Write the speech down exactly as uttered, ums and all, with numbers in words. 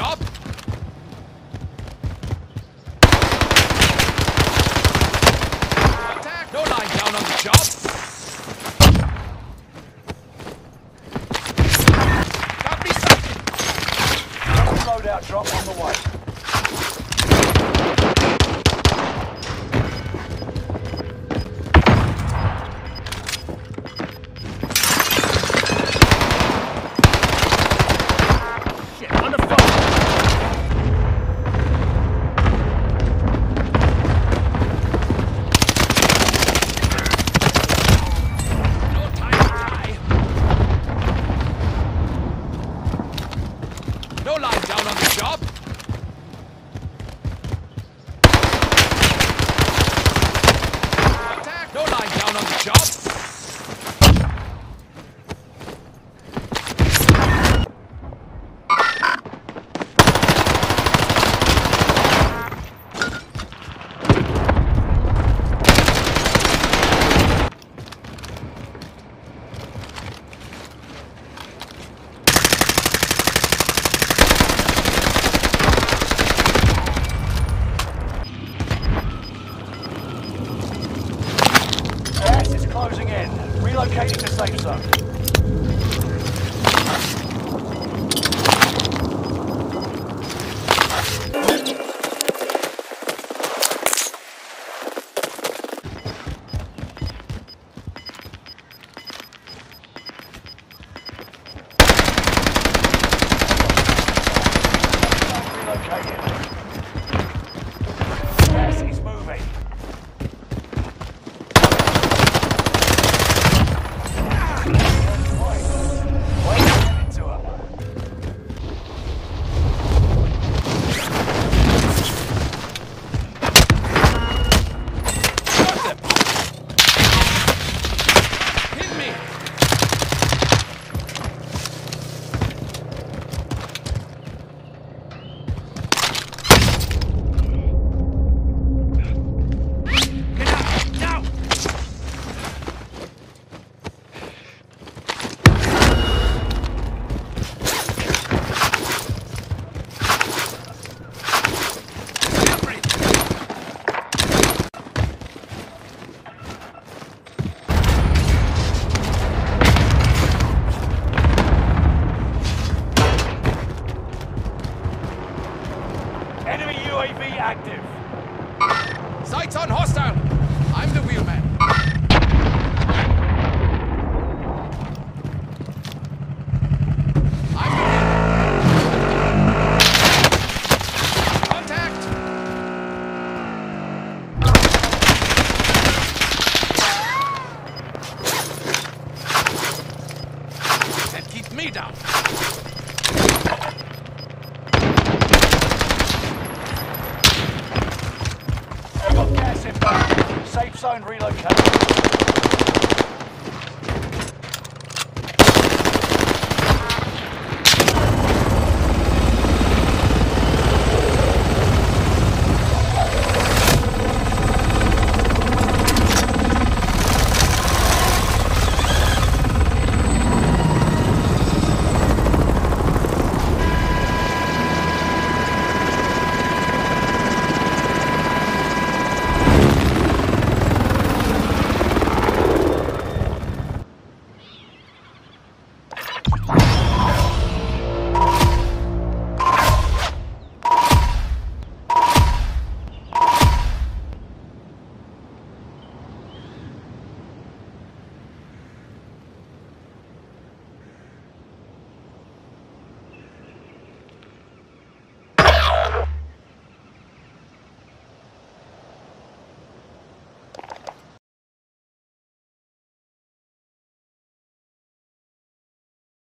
job? Contact! No line down on the job! Got me something! Loadout drop on the way. No line down on the job. Attack! No line down on the job. Closing in. Relocating to safe zone. Relocating. Gas is moving. Enemy U A V active. Sights on hostile. I'm the wheelman. I'm the wheelman. Contact. And keep me down. Gas inbound. Safe zone relocated.